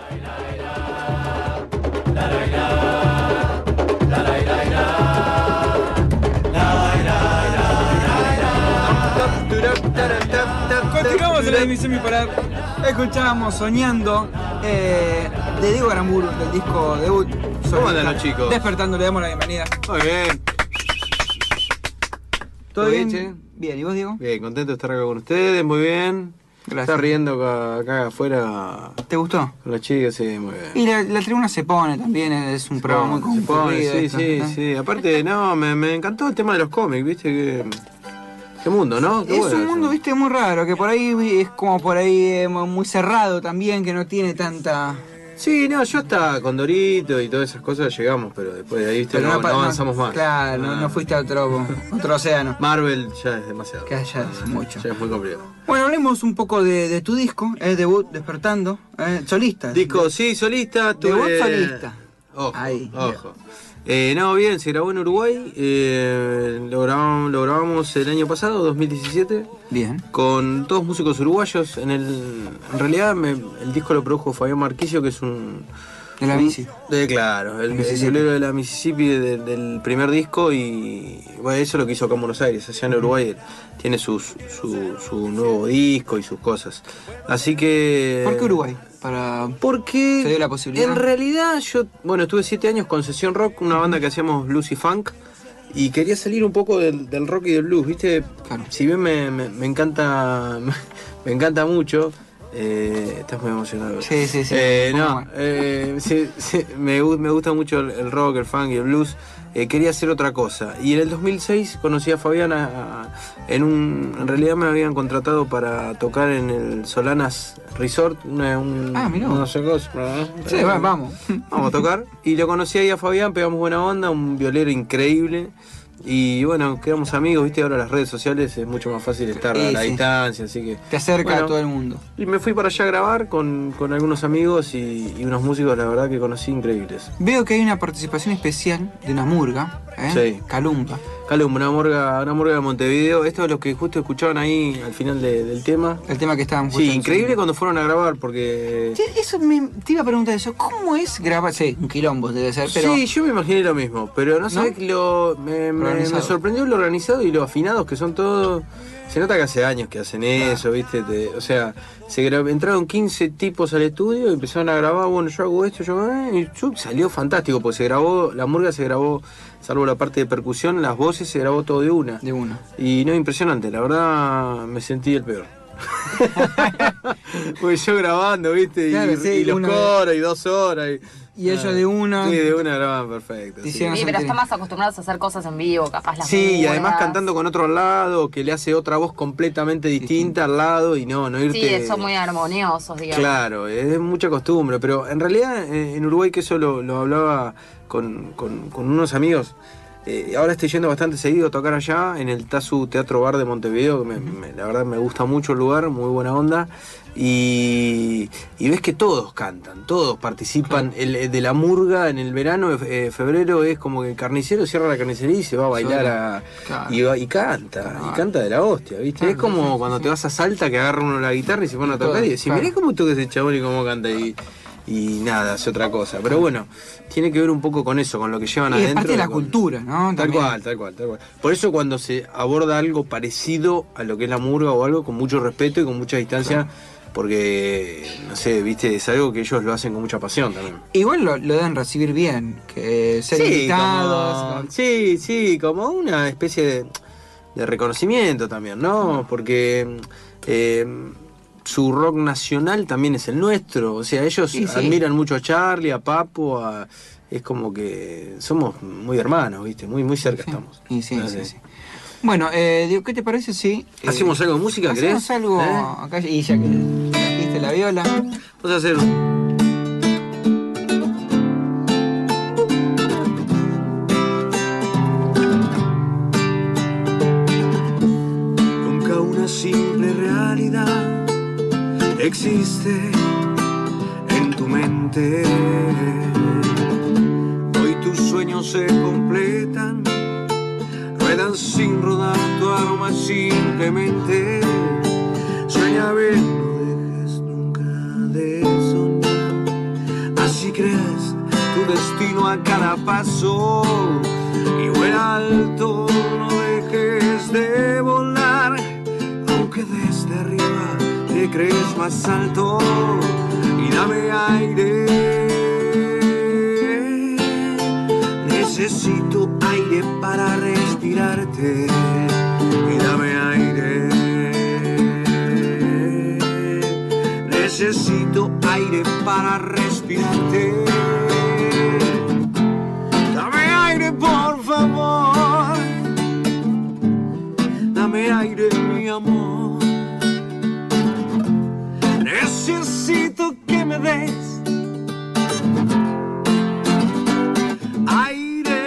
Continuamos en la emisión bipolar. Escuchábamos Soñando de Diego Aramburu, del disco debut. ¿Cómo andan los chicos? Despertando, le damos la bienvenida. Muy bien. ¿Todo bien? Che? Bien, ¿y vos, Diego? Bien, contento de estar acá con ustedes, muy bien. Gracias. Está riendo acá afuera ¿Te gustó? con las chicas, sí, muy bien. Y la tribuna se pone también, es un programa muy Se pone, concurrido. sí, esto, sí, ¿no? sí. Aparte, no, me encantó el tema de los cómics, viste, qué mundo, ¿no? Qué Es bueno un eso. mundo, viste, muy raro, que por ahí es como por ahí muy cerrado también, que no tiene tanta... Sí, no, yo hasta con Dorito y todas esas cosas llegamos, pero después de ahí, viste, Pero no avanzamos más. Claro, no fuiste a otro océano. Marvel ya es demasiado. Que ya es mucho. Ya es muy complicado. Bueno, hablemos un poco de tu disco, debut, Despertando, solista. Disco, sí, solista. Debut solista. Ojo, Ahí, ojo. No, bien, se grabó en Uruguay, lo grabamos el año pasado, 2017, Bien. con todos músicos uruguayos. En realidad el disco lo produjo Fabián Marquisio, que es De la bici. Claro, el violero de la Mississippi del primer disco, y bueno, eso es lo que hizo acá en Buenos Aires. Allá en Uruguay tiene su nuevo disco y sus cosas. Así que... ¿Por qué Uruguay? Porque ¿Se dio la posibilidad? En realidad yo, estuve 7 años con Sesión Rock, una banda que hacíamos blues y funk, y quería salir un poco del rock y del blues, ¿viste? Claro. Si bien me encanta me encanta mucho, estás muy emocionado. Sí. Me gusta mucho el rock, el funk y el blues. Quería hacer otra cosa, y en el 2006 conocí a Fabián en realidad me habían contratado para tocar en el Solanas Resort, mirá. no sé cosa. Sí, vamos. Vamos a tocar, y lo conocí ahí a Fabián, pegamos buena onda, un violero increíble, y bueno, quedamos amigos, viste, ahora las redes sociales es mucho más fácil estar a la distancia, así que... Te acerca a todo el mundo. Y me fui para allá a grabar con algunos amigos y unos músicos, la verdad, que conocí increíbles. Veo que hay una participación especial de una murga, Sí. Calumba. Calumba, una murga de Montevideo. Esto es lo que justo escuchaban ahí al final del tema. El tema que estaban Sí, increíble cuando fueron a grabar, porque... Sí, te iba a preguntar eso, ¿cómo es grabar? Sí, un quilombo debe ser, pero... Sí, yo me imaginé lo mismo, pero no sabés que me sorprendió lo organizado y lo afinados que son todos. Se nota que hace años que hacen eso, ¿viste? O sea, entraron 15 tipos al estudio y empezaron a grabar, bueno, yo hago esto, y salió fantástico, porque la murga se grabó, salvo la parte de percusión, las voces se grabó todo de una. De una. Y no, impresionante, la verdad me sentí el peor. Pues yo grabando, ¿viste? Claro, y los coros, y 2 horas. Y ellos de una. Sí, de una graban perfecto. Sí, Sí, pero están más acostumbrados a hacer cosas en vivo, capaz las y además mudas. cantando con otro al lado, que le hace otra voz completamente distinta al lado, y no irte... Sí, son muy armoniosos, digamos. Claro, es mucha costumbre, pero en realidad en Uruguay, que eso lo hablaba con unos amigos, ahora estoy yendo bastante seguido a tocar allá en el Tazu Teatro Bar de Montevideo, que la verdad me gusta mucho el lugar, muy buena onda, y ves que todos cantan, todos participan. El de la murga en el verano, febrero, es como que el carnicero cierra la carnicería y se va a bailar y canta de la hostia, ¿viste? Claro, es como sí, cuando sí. te vas a Salta, que agarra uno la guitarra y se pone a tocar y decís, mirá cómo toca ese chabón y cómo canta, y nada, hace otra cosa. Pero bueno, tiene que ver un poco con eso, con lo que llevan Y adentro. es parte de la cultura, ¿no? Tal También. cual. Por eso cuando se aborda algo parecido a lo que es la murga o algo, con mucho respeto y con mucha distancia, porque, no sé, viste, es algo que ellos lo hacen con mucha pasión también. Igual lo deben recibir bien, que ser invitados. Como una especie de reconocimiento también, ¿no? Porque su rock nacional también es el nuestro, o sea, ellos admiran mucho a Charlie, a Papo, es como que somos muy hermanos, ¿viste? Muy cerca estamos. Sí. Bueno, Diego, ¿qué te parece si... ¿Hacemos algo de música, querés? Hacemos algo acá, y ya que trajiste la viola. Vamos a hacer Nunca una simple realidad existe en tu mente. Hoy tus sueños se completan, ruedan sin rodar, tu aroma simplemente. Sueña bien, no dejes nunca de soñar. creas tu destino a cada paso y vuela alto, no dejes de volar, aunque desde arriba te crees más alto, y dame aire. Necesito aire para respirarte, y dame aire. Necesito aire para respirarte. Dame aire, por favor. Dame aire, mi amor. Necesito que me des aire.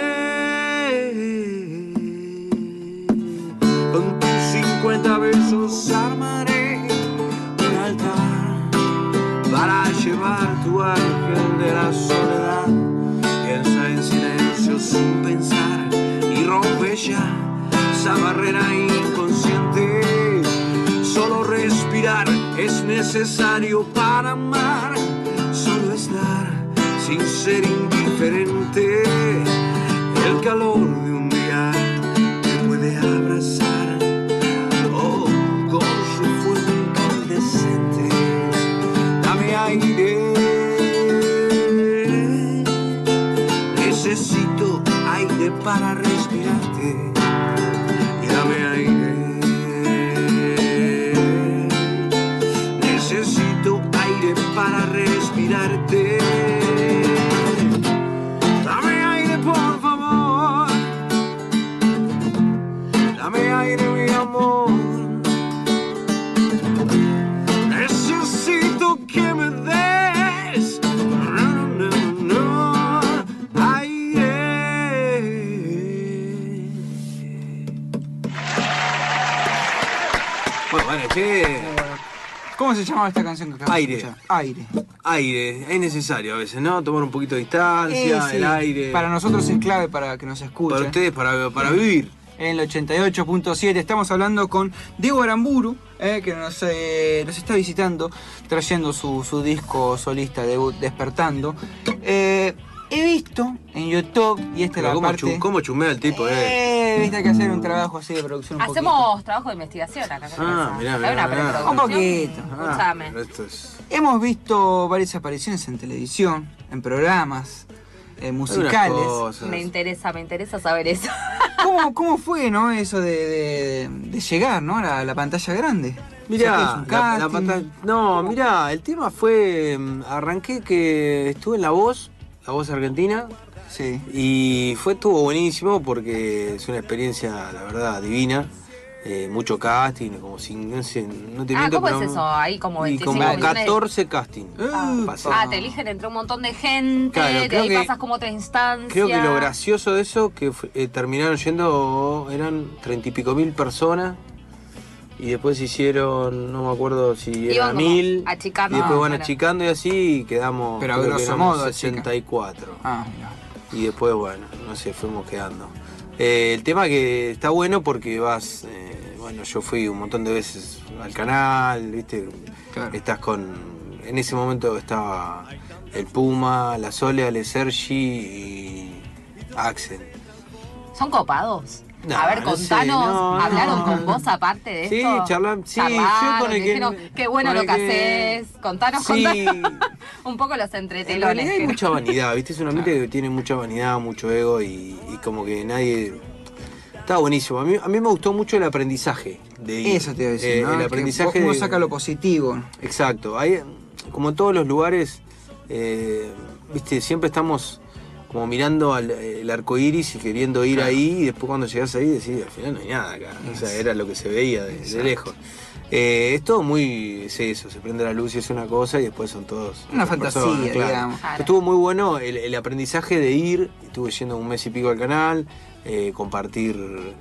Con tus 50 besos armaré un altar para llevar tu ángel de la soledad. Piensa en silencio sin pensar y rompe ya esa barrera inconsciente. Solo respirar es necesario para amar. Solo estar sin ser indiferente. El calor de un día te puede abrazar, oh, con su fuego incandescente. Dame aire. Necesito aire para respirarte, y dame aire. Necesito aire para respirarte. Dame aire, por favor. Dame aire, mi amor. Necesito que me des aire. Bueno, che. ¿Cómo se llamaba esta canción que acabamos de Aire. escuchar? Aire. Aire, es necesario a veces, ¿no? Tomar un poquito de distancia, Sí, el aire. Para nosotros es clave para que nos escuchen. Para ustedes, para vivir. En el 88.7 estamos hablando con Diego Aramburu, que nos está visitando, trayendo su disco solista debut, Despertando. He visto en YouTube, y esta es la parte... ¿Cómo chumea el tipo, viste, hay que hacer un trabajo así de producción un Hacemos trabajo de investigación acá. Mirá, Hay una mirá. preproducción. Un poquito. Escúchame. Pero esto es... Hemos visto varias apariciones en televisión, en programas musicales. Unas cosas. Me interesa saber eso. ¿Cómo fue, no, eso de llegar, ¿no, a la pantalla grande? Mirá, O sea, que es un casting. pantalla... No, mirá, el tema fue... Arranqué que estuve en La Voz Argentina, Sí. y estuvo buenísimo porque es una experiencia, la verdad, divina. Mucho casting, como sin... No te miento, ¿Cómo pero... es eso? Ahí como Y 25 como millones. 14 casting. pasé. Te eligen entre un montón de gente, Claro, de creo ahí que- pasas como otra instancia. Creo que lo gracioso de eso, que terminaron yendo, eran 30 y pico mil personas, y después hicieron, no me acuerdo si Iban eran como 1000, achicando. y después van Claro. achicando y así, y quedamos, Pero a creo que grosso éramos modo, 64, Mira. y después, bueno, no sé, fuimos quedando. El tema que está bueno porque vas, bueno, yo fui un montón de veces al canal, ¿viste? Claro. Estás en ese momento estaba el Puma, la Sole, Ale Sergi y Axel. ¿Son copados? No, a ver, no sé, contanos, no, ¿hablaron no. con vos aparte de Sí, esto? charlan, sí, Charlaron, yo con el te que... dijeron, qué bueno con lo el que haces, contanos, Sí, un poco los en entretelones. realidad hay mucha vanidad, ¿viste? Es un ambiente que tiene mucha vanidad, mucho ego y como que nadie... Está buenísimo. A mí me gustó mucho el aprendizaje de ir. Eso te iba a decir, ¿no? El Que aprendizaje uno de- saca lo positivo. Exacto. Hay, como en todos los lugares, viste, siempre estamos como mirando el arco iris y queriendo ir ahí, y después cuando llegas ahí decís, al final no hay nada acá. O sea, era lo que se veía de lejos. Es todo muy... Es eso, se prende la luz y es una cosa y después son todos... Una otras fantasía, personas, claro. digamos. Claro. Estuvo muy bueno el aprendizaje de ir, estuve yendo un mes y pico al canal, compartir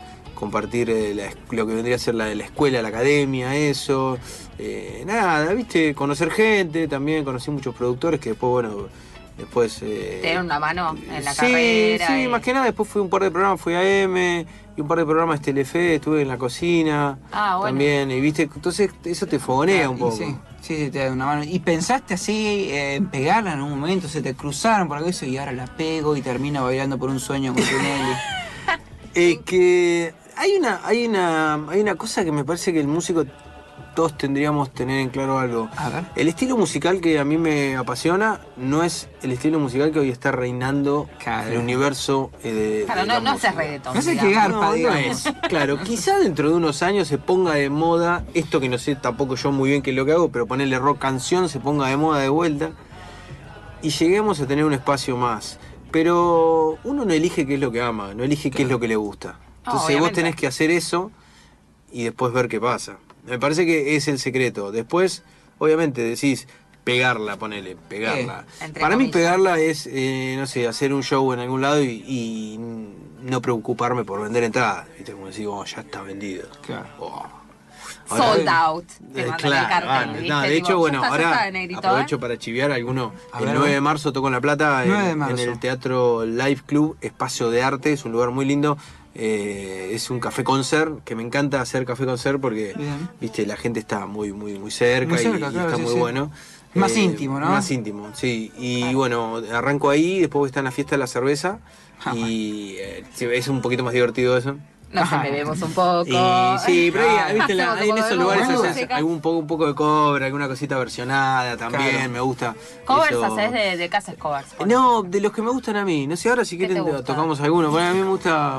lo que vendría a ser la escuela, la academia, eso. Nada, viste, conocer gente, también conocí muchos productores que después, bueno, Te dieron una mano en la sí, carrera. Sí, y- más que nada después fui a un par de programas, fui a M, y un par de programas de Telefe, estuve en la cocina Ah, bueno. también, y viste, entonces eso te fogonea un Y poco. sí. Sí, te da una mano. ¿Y pensaste así en pegarla en un momento? ¿Se te cruzaron por algo eso y ahora la pego y termino bailando por un sueño con Tinelli? Que hay una cosa que me parece que el músico todos tendríamos tener en claro algo. A ver. El estilo musical que a mí me apasiona no es el estilo musical que hoy está reinando el universo de Claro, la no música. haces reggaetón. No sé digamos. qué garpa, No digamos. es. Claro, quizá dentro de unos años se ponga de moda esto que no sé tampoco yo muy bien qué es lo que hago, pero ponerle rock canción se ponga de moda de vuelta y lleguemos a tener un espacio más. Pero uno no elige qué es lo que ama, no elige qué es lo que le gusta. Entonces vos Obviamente. tenés que hacer eso y después ver qué pasa. Me parece que es el secreto. Después, obviamente, decís pegarla, ponele, pegarla. Entre Para mí comillas. pegarla es, no sé, hacer un show en algún lado y no preocuparme por vender entradas. ¿Viste? Como decir, oh, ya está vendido. Claro. Oh. Sold out. Te mandan Claro, el cartel, ¿viste? no, de Tipo, hecho, bueno, ya está, ahora Negrito, aprovecho para chiviar alguno. A El ver, 9 de marzo toco en La Plata 9 de en marzo. el Teatro Live Club, Espacio de Arte, es un lugar muy lindo. Es un café concert, que me encanta hacer café concert porque Bien. viste la gente está muy cerca, Muy cerca, y claro, está sí, muy sí. bueno. Más íntimo, ¿no? Más íntimo, sí. Y bueno, arranco ahí, después voy a estar en la fiesta de la cerveza y sí, es un poquito más divertido eso. Nos bebemos un poco. Y sí, pero ahí, viste, Hacemos ahí en un poco esos de lugares música. haces un poco de cover, alguna cosita versionada también, Claro. me gusta. Covers eso. haces de casas covers. No, de los que me gustan a mí. No sé, ahora si ¿Qué te quieren gusta? tocamos alguno. Bueno, a mí me gusta.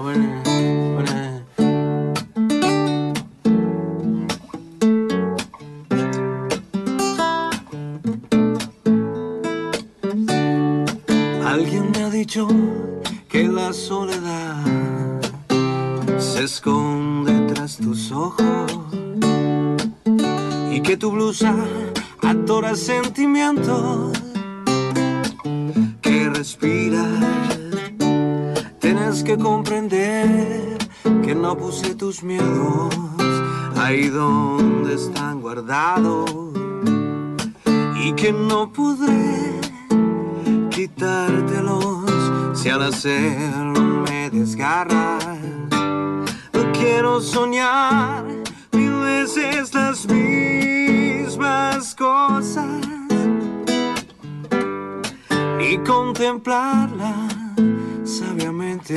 Alguien me ha dicho que la soledad se esconde tras tus ojos y que tu blusa atora sentimientos que respiras. Tienes que comprender que no puse tus miedos ahí donde están guardados y que no podré quitártelos si al hacerlo me desgarras. No quiero soñar mil veces las mismas cosas ni contemplarlas sabiamente.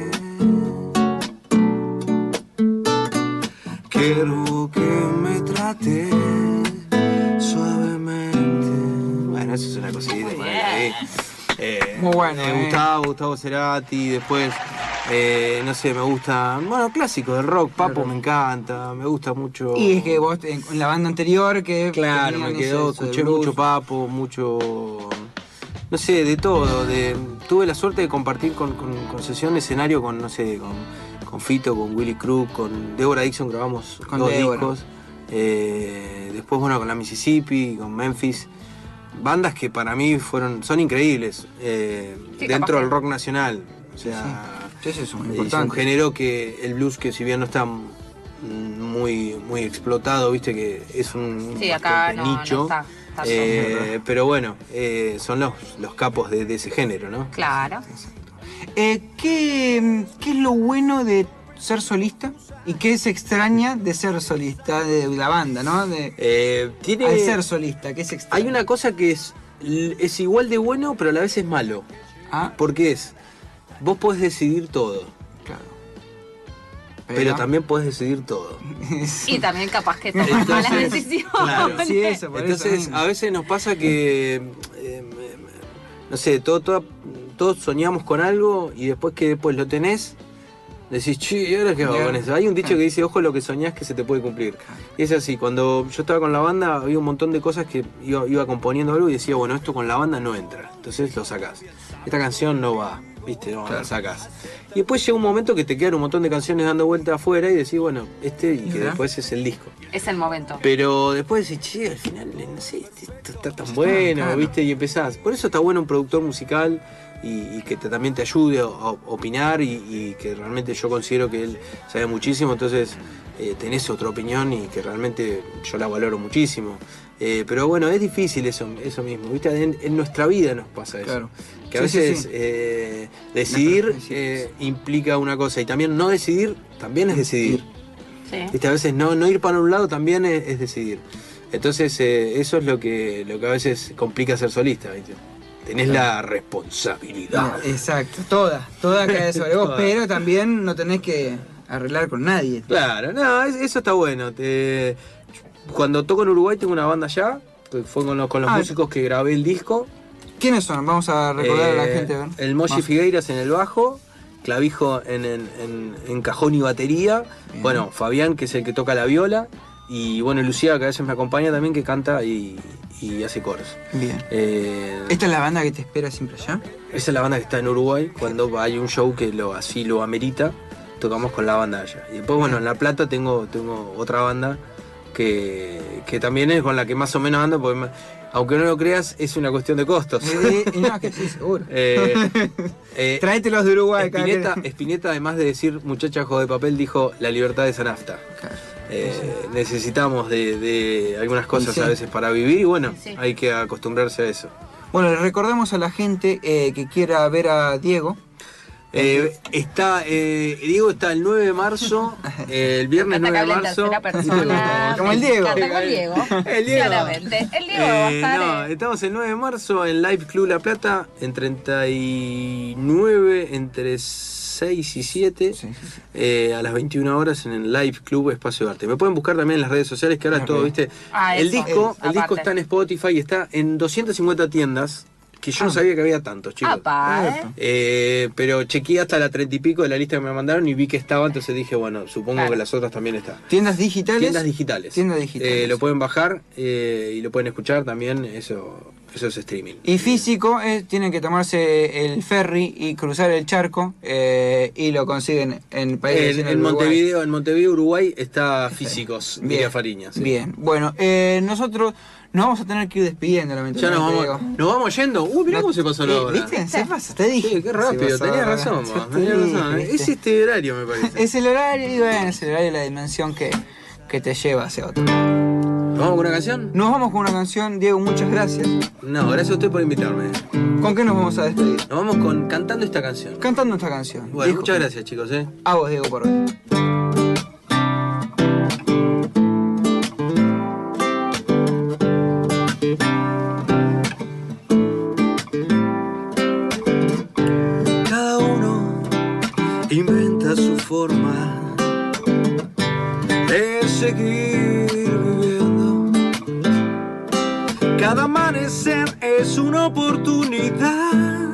Quiero que me trate suavemente. Bueno, eso es una cosita. Muy por bien. ahí. Muy bueno, Gustavo Cerati, después, no sé, me gusta, bueno, clásico del rock, Papo me encanta, me gusta mucho. Y es que vos en la banda anterior que Claro, tenían me quedó, eso de escuché blues. mucho Papo, no sé, de todo. Tuve la suerte de compartir con sesión de escenario con, no sé, con Fito, con Willy Crook, con Deborah Dixon grabamos Con 2 Deborah. discos. Después, bueno, con la Mississippi, con Memphis. Bandas que para mí son increíbles capaz dentro que- del rock nacional. O sea, Sí, eso es muy es un importante. género que el blues, que si bien no está muy explotado, viste que es un Sí, acá bastante no nicho. está. Pero bueno, son los capos de ese género, ¿no? Claro. ¿Qué es lo bueno de ser solista? ¿Y qué se extraña de ser solista de la banda, no? Al ser solista, ¿qué se extraña? Hay una cosa que es igual de bueno, pero a la vez es malo. Ah, Porque vos podés decidir todo, claro. pero también podés decidir todo. Y también capaz que tomas malas Entonces, decisiones. claro. Sí, eso, por eso Entonces, mismo. a veces nos pasa que, no sé, todos soñamos con algo y después que después lo tenés, decís, che, ¿y ahora qué hago Ya. con eso? Hay un dicho que dice, ojo lo que soñás que se te puede cumplir. Y es así, cuando yo estaba con la banda había un montón de cosas que iba componiendo algo y decía, bueno, esto con la banda no entra, entonces lo sacás. Esta canción no va, ¿viste? No, la sacás. Y después llega un momento que te quedan un montón de canciones dando vuelta afuera y decís, bueno, y que ¿verdad? después es el disco. Es el momento. Pero después decís, che, al final, no sé, esto está tan bueno, claro. ¿viste? Y empezás. Por eso está bueno un productor musical y que también te ayude a opinar y que realmente yo considero que él sabe muchísimo, entonces tenés otra opinión y que realmente yo la valoro muchísimo. Pero bueno, es difícil eso mismo, ¿viste? En nuestra vida nos pasa eso. Claro. Que a Sí, veces sí. decidir Sí, sí. implica una cosa y también no decidir también es decidir. Sí. ¿Viste? A veces no ir para un lado también es decidir. Entonces eso es lo que a veces complica ser solista, ¿viste? Tenés la responsabilidad. Exacto, toda cae sobre vos, Toda. pero también no tenés que arreglar con nadie. Claro, no, eso está bueno. Cuando toco en Uruguay tengo una banda allá, fue con los músicos que grabé el disco. ¿Quiénes son? Vamos a recordar a la gente. ¿Ver? El Moshi Figueiras en el bajo, Clavijo en cajón y batería. Bien. Bueno, Fabián, que es el que toca la viola. Y bueno, Lucía, que a veces me acompaña también, que canta y hace coros. Bien. Esa ¿Esta es la banda que te espera siempre allá? es la banda que está en Uruguay. Cuando hay un show que así lo amerita, tocamos con la banda allá. Y después, bueno, en La Plata tengo otra banda que también es con la que más o menos ando, porque aunque no lo creas, es una cuestión de costos. No, que sí, seguro. Tráetelos de Uruguay. Spinetta, además de decir muchacha jo de papel, dijo la libertad de Sanafta. Claro. Necesitamos de algunas cosas Sí. a veces para vivir y bueno, Sí. hay que acostumbrarse a eso. Bueno, le recordamos a la gente que quiera ver a Diego. Diego está el 9 de marzo, el viernes Canta 9 de que habla en marzo. tercera persona. Como el Diego. Canta como el Diego. El Diego. Claramente. El Diego va a estar. No, estamos el 9 de marzo en Live Club La Plata, en 39, entre 6 y 7, Sí. a las 21 horas en el Live Club Espacio de Arte. Me pueden buscar también en las redes sociales, que ahora Ok. todo, ¿viste? Ah, el eso, disco aparte. está en Spotify, está en 250 tiendas, que yo no sabía que había tantos, chicos. Apa, Pero chequeé hasta la 30 y pico de la lista que me mandaron y vi que estaba, entonces dije, bueno, supongo Claro. que las otras también están. ¿Tiendas digitales? Tiendas digitales. Tiendas digitales. Lo pueden bajar y lo pueden escuchar también, eso es streaming. Y físico, tienen que tomarse el ferry y cruzar el charco y lo consiguen en países En Montevideo, Uruguay, está físicos, Bien. diría Fariña. Sí. Bien, bueno, nosotros nos vamos a tener que ir despidiendo, Ya lamentablemente. nos vamos yendo. Mirá cómo se pasó la hora. ¿Viste? Se pasa, te dije. Sí, qué rápido, Se pasó tenías la hora. razón, Yo vos, te tenías dije, razón. ¿viste? Es este horario, me parece. Es el horario, y bueno, es el horario y la dimensión que te lleva hacia otro. ¿Nos vamos con una canción? Nos vamos con una canción, Diego, muchas gracias. No, gracias a usted por invitarme. ¿Con qué nos vamos a despedir? Nos vamos cantando esta canción. Cantando esta canción. Bueno, Diego, muchas gracias, chicos. A vos, Diego, por hoy. Cada uno inventa su forma de seguir viviendo. Cada amanecer es una oportunidad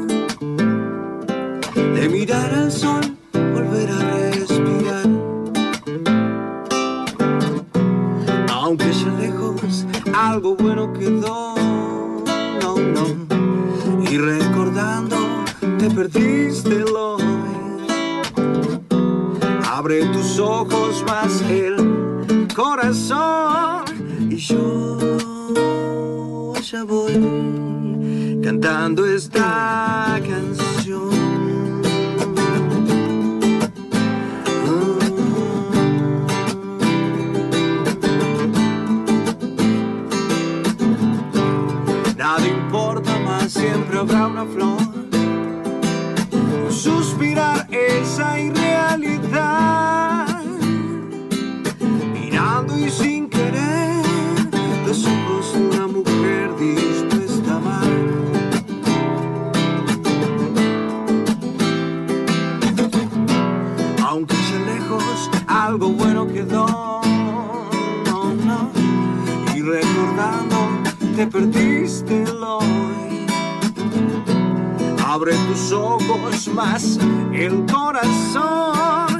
de mirar al sol, volver a respirar. Aunque ya lejos algo bueno quedó, y recordando te perdiste el hoy. Abre tus ojos más el corazón y yo ya voy cantando esta canción. Nada importa más, siempre habrá una flor. Suspirar esa irrealidad, mirando y sin querer los ojos de una mujer dispuesta a amar. Aunque ya lejos algo bueno quedó, y recordando te perdiste el hoy. Abre tus ojos más el corazón